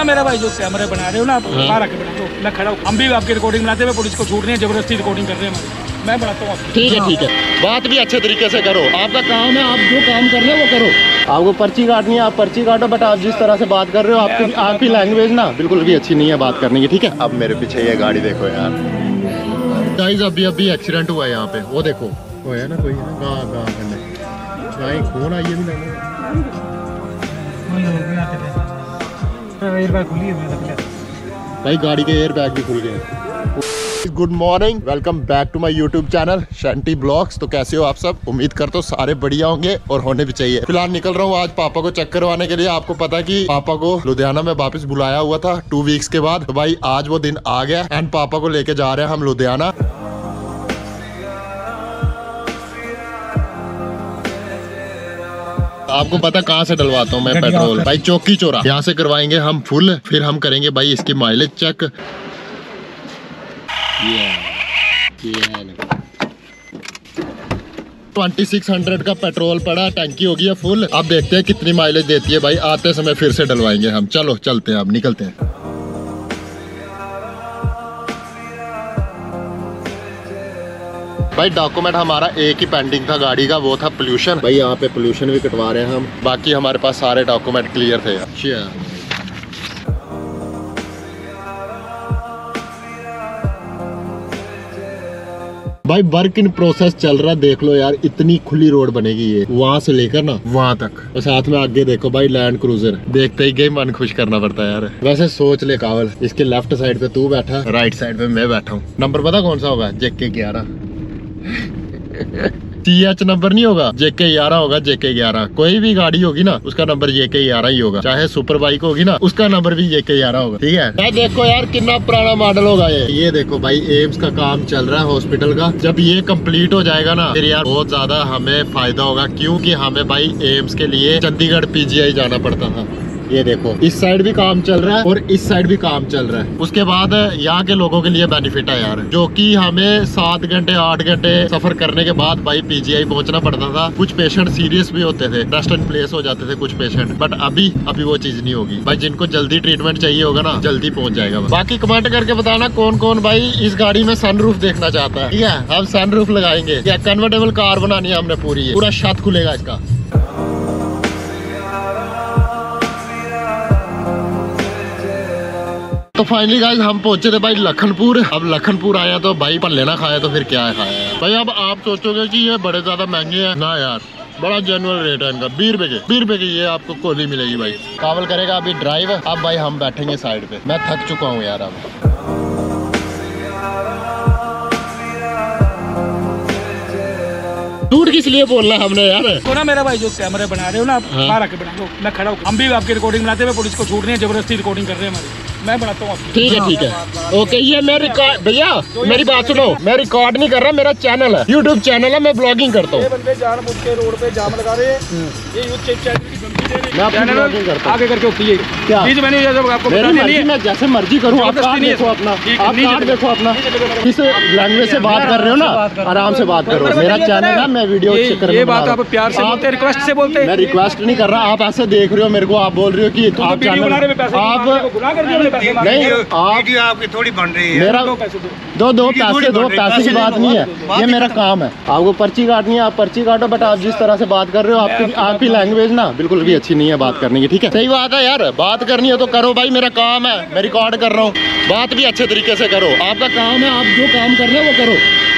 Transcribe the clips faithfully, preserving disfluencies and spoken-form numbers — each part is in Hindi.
ना मेरा भाई जो कैमरे बना रहे हो ना आप बाहर आके बना दो, मैं खड़ा हूँ। हम भी आपकी रिकॉर्डिंग बनाते हुए पुलिस को छूट नहीं है, जबरदस्ती रिकॉर्डिंग कर रहे हैं हमारी। मैं बनाता हूँ। ठीक है ठीक है, बात भी अच्छे तरीके से करो, आपका काम है, आप जो काम कर रहे हो वो करो। आपको पर्ची काटनी है आप पर्ची काटो, बट आप जिस तरह से बात कर रहे हो आपकी आपकी लैंग्वेज ना बिल्कुल भी अच्छी नहीं है बात करने की, ठीक है। अब मेरे पीछे ये गाड़ी देखो यार गाइस, अभी अभी एक्सीडेंट हुआ है यहाँ पे, वो देखो वो है ना कोई है ना गाँव गाँव करने कौन आई है भाई, गाड़ी के एयर बैग भी खुल गए। Good morning, welcome back to my YouTube channel Shunty blogs. तो कैसे हो आप सब? उम्मीद करता हूँ सारे बढ़िया होंगे और होने भी चाहिए। फिलहाल निकल रहा हूँ आज पापा को चेक करवाने के लिए। आपको पता है कि पापा को लुधियाना में वापस बुलाया हुआ था टू वीक्स के बाद, तो भाई आज वो दिन आ गया एंड पापा को लेके जा रहे हैं हम लुधियाना। आपको पता कहाँ से डलवाता हूँ मैं पेट्रोल? भाई चौकी चौरा, यहाँ से करवाएंगे हम फुल, फिर हम करेंगे भाई इसकी mileage check. Twenty six hundred का पेट्रोल पड़ा, टंकी हो गई है फुल। अब देखते हैं कितनी माइलेज देती है भाई, आते समय फिर से डलवाएंगे हम। चलो चलते हैं, अब निकलते हैं। भाई डॉक्यूमेंट हमारा एक ही पेंडिंग था गाड़ी का, वो था पोल्यूशन। भाई यहाँ पे पोल्यूशन भी कटवा रहे हैं हम, बाकी हमारे पास सारे डॉक्यूमेंट क्लियर थे। अच्छा भाई वर्क इन प्रोसेस चल रहा, देख लो यार इतनी खुली रोड बनेगी ये, वहां से लेकर ना वहां तक। और साथ में आगे देखो भाई लैंड क्रूजर, देखते ही गई मन खुश करना पड़ता है यार। वैसे सोच ले कावल, इसके लेफ्ट साइड पे तू बैठा, राइट साइड पे मैं बैठा हूँ। नंबर पता कौन सा होगा? जेके ग्यारह। टी एच नंबर नहीं होगा, जेके ग्यारह होगा, जेके ग्यारह। कोई भी गाड़ी होगी ना उसका नंबर जेके ग्यारह ही होगा, चाहे सुपर बाइक होगी ना उसका नंबर भी जेके ग्यारह होगा, ठीक है। यार देखो यार कितना पुराना मॉडल होगा ये। ये देखो भाई एम्स का काम चल रहा है हॉस्पिटल का, जब ये कंप्लीट हो जाएगा ना फिर यार बहुत ज्यादा हमें फायदा होगा, क्योंकि हमें भाई एम्स के लिए चंडीगढ़ पीजीआई जाना पड़ता था। ये देखो इस साइड भी काम चल रहा है और इस साइड भी काम चल रहा है। उसके बाद यहाँ के लोगों के लिए बेनिफिट है यार, जो कि हमें सात घंटे आठ घंटे सफर करने के बाद भाई पीजीआई पहुंचना पड़ता था। कुछ पेशेंट सीरियस भी होते थे, रेस्ट एंड प्लेस हो जाते थे कुछ पेशेंट, बट अभी अभी वो चीज नहीं होगी भाई। जिनको जल्दी ट्रीटमेंट चाहिए होगा ना जल्दी पहुंच जाएगा। बाकी कमेंट करके बताना कौन कौन भाई इस गाड़ी में सनरूफ देखना चाहता है, ठीक है। हम सनरूफ लगाएंगे, या कन्वर्टेबल कार बनानी है हमने पूरी, पूरा छत खुलेगा इसका। तो फाइनली गाइस हम पहुंचे थे भाई लखनपुर। अब लखनपुर आया तो भाई पल्ले ना खाया तो फिर क्या है खाया है भाई। अब आप सोचोगे कि ये बड़े ज्यादा महंगे हैं ना यार, बड़ा जेन्युइन रेट है इनका। बीस रुपए के बीस रुपए की ये आपको कोली मिलेगी भाई। कावल करेगा अभी ड्राइव, अब भाई हम बैठेंगे साइड पे। मैं थक चुका हूँ यार अब। झूठ किस लिए बोलना हमने यार? तो ना मेरा भाई जो कैमरे बना रहे हो ना आप बाहर आके बना दो, मैं खड़ा हूँ। हम भी आपकी रिकॉर्डिंग बनाते हुए पुलिस को छूट नहीं है, जबरदस्ती रिकॉर्डिंग कर रहे हैं हमारी। मैं बनाता हूँ। ठीक है ठीक है ओके। ये मैं रिकॉर्ड, भैया मेरी बात सुनो, मैं रिकॉर्ड नहीं कर रहा, मेरा चैनल है, यूट्यूब चैनल है, मैं ब्लॉगिंग करता हूँ। ये बंदे जानबूझ के रोड पे जाम लगा रहे हैं, ये यूट्यूब चैनल की धमकी दे रहे हैं। मैं ब्लॉगिंग करता हूँ आगे करके होती है क्या? प्लीज मैंने ये सब आपको बताना नहीं है, मैं जैसे मर्जी करूँ। आप कार्ड देखो अपना, आप कार्ड देखो अपना, किस लैंग्वेज से बात कर रहे हो ना आराम से बात करो। मेरा चैनल है, मैं वीडियो चेक कर। ये बात आप प्यार से बोलते हैं, रिक्वेस्ट से बोलते हैं। मैं रिक्वेस्ट नहीं कर रहा, आप ऐसे देख रहे हो मेरे को, आप बोल रहे हो कि आप चैनल आप नहीं, आप आपकी थोड़ी बन रही है। मेरा दो पैसे दो दो पैसे दो पैसे की बात नहीं है, ये मेरा काम है। आपको पर्ची काटनी है आप पर्ची काटो, बट आप जिस तरह से बात कर रहे हो आपकी आपकी लैंग्वेज ना बिल्कुल भी अच्छी नहीं है बात करने की, ठीक है। सही बात है यार, बात करनी है तो करो भाई, मेरा काम है, मैं रिकॉर्ड कर रहा हूँ। बात भी अच्छे तरीके से करो, आपका काम है, आप जो काम कर रहे हो वो करो।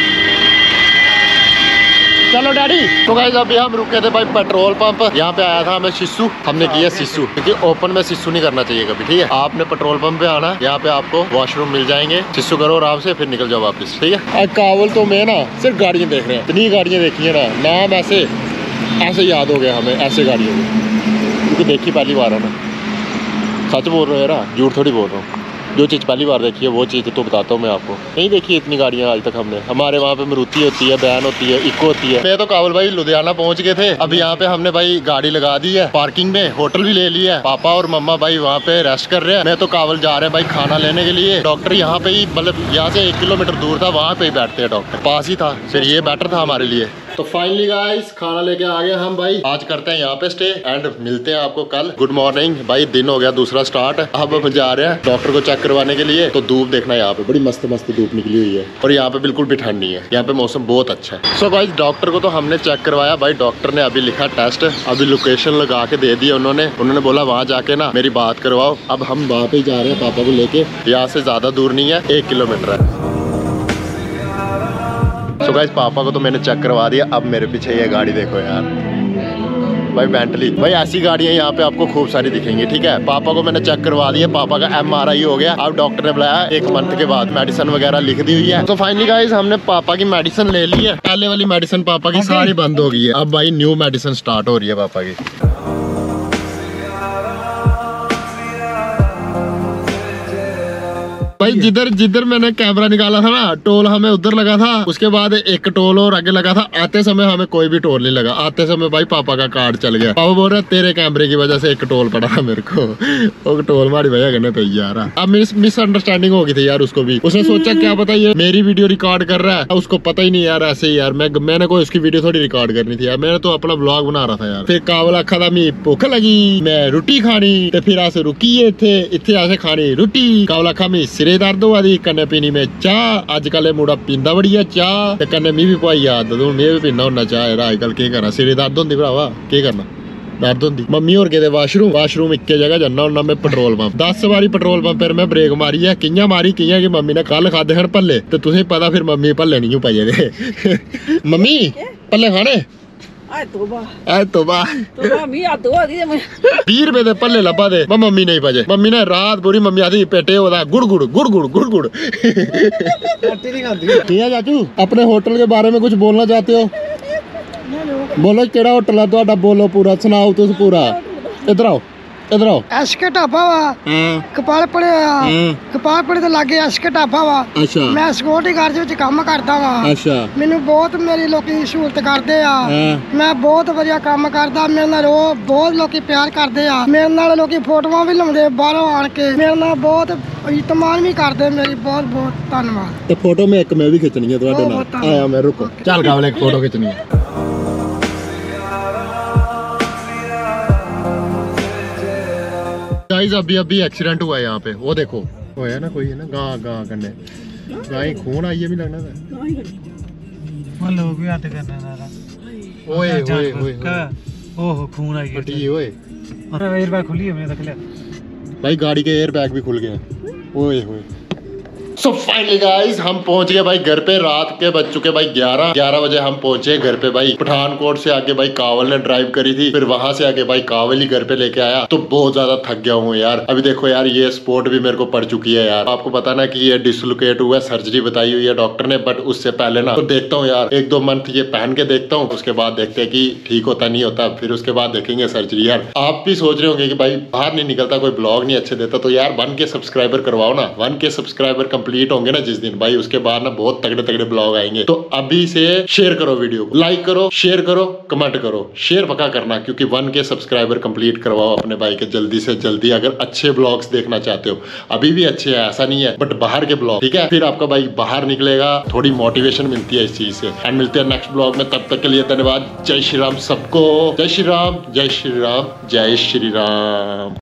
चलो डैडी। तो गाइस अभी हम रुके थे भाई पेट्रोल पंप, यहाँ पे आया था हमें शिशु, हमने किया शिशु, क्योंकि ओपन में शिशु नहीं करना चाहिए कभी, ठीक है। आपने पेट्रोल पंप पे आना, यहाँ पे आपको वॉशरूम मिल जाएंगे, शिशु करो आराम से, फिर निकल जाओ वापस, ठीक है। कावल तो मैं ना सिर्फ गाड़ियाँ देख रहे हैं, इतनी गाड़ियाँ देखी है ना, नाम ऐसे ऐसे याद हो गया हमें ऐसे गाड़ियों में, क्योंकि देखी पहली बार है ना। सच बोल रहे हो यार, झूठ थोड़ी बोल रहा हूँ। जो चीज़ पहली बार देखी है वो चीज़ तो बताता हूँ मैं आपको। नहीं देखी इतनी गाड़ियाँ आज तक हमने। हमारे वहाँ पे मारुति होती है, बैन होती है, इको होती है। मैं तो कावल भाई लुधियाना पहुँच गए थे, अब यहाँ पे हमने भाई गाड़ी लगा दी है पार्किंग में, होटल भी ले लिया है। पापा और मम्मा भाई वहाँ पे रेस्ट कर रहे हैं, मैं तो कावल जा रहे हैं भाई खाना लेने के लिए। डॉक्टर यहाँ पे ही, मतलब यहाँ से एक किलोमीटर दूर था, वहाँ पे ही बैठते हैं डॉक्टर, पास ही था, फिर ये बेटर था हमारे लिए। तो फाइनली गाइस खाना लेके आ गए हम भाई। आज करते हैं यहाँ पे स्टे एंड मिलते हैं आपको कल। गुड मॉर्निंग भाई, दिन हो गया दूसरा स्टार्ट। अब हम जा रहे हैं डॉक्टर को चेक करवाने के लिए। तो धूप देखना, यहाँ पे बड़ी मस्त मस्त धूप निकली हुई है और यहाँ पे बिल्कुल भी ठंड नहीं है। यहाँ पे मौसम बहुत अच्छा है। सो गाइस डॉक्टर को तो हमने चेक करवाया भाई। डॉक्टर ने अभी लिखा टेस्ट, अभी लोकेशन लगा के दे दिया उन्होंने। उन्होंने बोला वहाँ जाके ना मेरी बात करवाओ। अब हम वहाँ पे जा रहे हैं पापा को लेके। यहाँ से ज्यादा दूर नहीं है, एक किलोमीटर है। सो गाइस पापा को तो मैंने चेक करवा दिया। अब मेरे पीछे ये गाड़ी देखो यार भाई, बेंटली। भाई ऐसी गाड़ियां यहाँ पे आपको खूब सारी दिखेंगी, ठीक है। पापा को मैंने चेक करवा दिया, पापा का एम आर आई हो गया। अब डॉक्टर ने बुलाया एक मंथ के बाद, मेडिसिन वगैरह लिख दी हुई है। तो फाइनली गाइस हमने पापा की मेडिसिन ले ली है। पहले वाली मेडिसिन पापा की सारी बंद हो गई है। अब भाई न्यू मेडिसिन स्टार्ट हो रही है पापा की। भाई जिधर जिधर मैंने कैमरा निकाला था ना, टोल हमें उधर लगा था। उसके बाद एक टोल और आगे लगा था। आते समय हमें कोई भी टोल नहीं लगा। आते समय भाई पापा का कार्ड चल गया। पापा बोल रहे तेरे कैमरे की वजह से एक टोल पड़ा था मेरे को। वो टोल हमारी वजह करने पे यार। अब मिस मिसअंडरस्टैंडिंग हो गई थी यार उसको भी। उसने सोचा क्या पता ये मेरी वीडियो रिकॉर्ड कर रहा है, उसको पता ही नहीं यार। ऐसे ही यार मैं मैंने कोई उसकी वीडियो थोड़ी रिकॉर्ड करनी थी यार। मैंने तो अपना ब्लॉग बना रहा था यार। फिर कावला आखा था मी भुख लगी, मैं रोटी खानी। तो फिर ऐसे रुकी थे इतने ऐसे खानी रोटी। कावला आखा मी सिरे दर्द हुआ दी, कन्ने पीनी में चाह। अजकल मुड़ा पींदा बड़ी है चाह, ते कन्ने मी भी पाई आदत हूं मैं भी पीना होना चाह यार। अजकल की करना, सिरे दर्द होंदी भरावा, की करना दर्द होंदी। मम्मी होर गेदे वाशरूम वाशरूम इक्के जगह जन्ना होना मैं। पेट्रोल पंप दस बारी पेट्रोल पंप पर मैं ब्रेक मारी है। कियां मारी कियां कि मम्मी ने कल खादे हन भल्ले, ते तुसें पता फिर मम्मी भल्ले नहीं पाए दे। मम्मी भल्ले खाने बीस रुपए दे भल्ले लब्भा दे। मम्मी नहीं भजे। मम्मी ने रात पूरी मम्मी आती पेटे होता गुड़ गुड़ गुड़ गुड़ गुड़ गुड़। ठीक है चाचू, अपने होटल के बारे में कुछ बोलना चाहते हो? बोलो केड़ा होटल है तुहाडा, बोलो पूरा सुनाओ तुस पूरा। इधर आओ इधर आओ। एसके ढाबा वा कपाल पड़े कपाल पड़े तो लागे एसके ढाबा वा। अच्छा मैं सिक्योरिटी गार्ड विच काम करदा वा। अच्छा मैनू बहुत मेरी लोकी सहूलत करदे आ। मैं बहुत वधिया काम करदा, मेरे नाल रो बहुत लोकी प्यार करदे आ। मेरे नाल लोकी फोटोआं भी लाउंदे बाहरों आण के, मेरे नाल बहुत इत्तेमान भी करदे। मेरी बहुत बहुत धन्नवाद। ते फोटो में एक मैं भी खिंचनी है तुहाडे नाल। आया मैं रुको, चल कावले एक फोटो खिंचनी है। गाइस अभी अभी एक्सीडेंट हुआ है यहाँ पे, वो देखो होया ना कोई है ना गां गां करने गाय खून आई है भी लगना था। लोग भी आते करने ना ओए ओए ओए ओहो खून आई फटी ओए। एयर बैग खुली है मैंने देख लिया भाई, गाड़ी के एयर बैग भी खुल गए। ओए ओए। सो फाइनली गाइस हम पहुंच गए भाई घर पे। रात के बज चुके भाई ग्यारह ग्यारह बजे हम पहुंचे घर पे भाई। पठानकोट से आके भाई कावल ने ड्राइव करी थी, फिर वहां से आके भाई कावल ही घर पे लेके आया। तो बहुत ज्यादा थक गया हूँ यार। अभी देखो यार ये स्पोर्ट भी मेरे को पड़ चुकी है यार। आपको पता ना कि ये डिसलोकेट हुआ है, सर्जरी बताई हुई है डॉक्टर ने। बट उससे पहले ना तो देखता हूँ यार, एक दो मंथ ये पहन के देखता हूँ। उसके बाद देखते हैं कि ठीक होता नहीं होता, फिर उसके बाद देखेंगे सर्जरी। यार आप भी सोच रहे होंगे कि भाई बाहर नहीं निकलता, कोई ब्लॉग नहीं अच्छे देता, तो यार वन के सब्सक्राइबर करवाओ ना। वन के सब्सक्राइबर कंप्लीट होंगे ना जिस दिन भाई, उसके बाद ना बहुत तगड़े तगड़े ब्लॉग आएंगे। तो अभी से शेयर करो वीडियो को, लाइक करो, शेयर करो, कमेंट करो। शेयर पक्का करना क्योंकि वन के सब्सक्राइबर कंप्लीट करवाओ अपने भाई के जल्दी से जल्दी। अगर अच्छे ब्लॉग्स देखना चाहते हो, अभी भी अच्छे है ऐसा नहीं है, बट बाहर के ब्लॉग, ठीक है। फिर आपका भाई बाहर निकलेगा, थोड़ी मोटिवेशन मिलती है इस चीज से। एंड मिलते हैं नेक्स्ट ब्लॉग में, तब तक के लिए धन्यवाद। जय श्री राम सबको। जय श्री राम, जय श्री राम, जय श्री राम।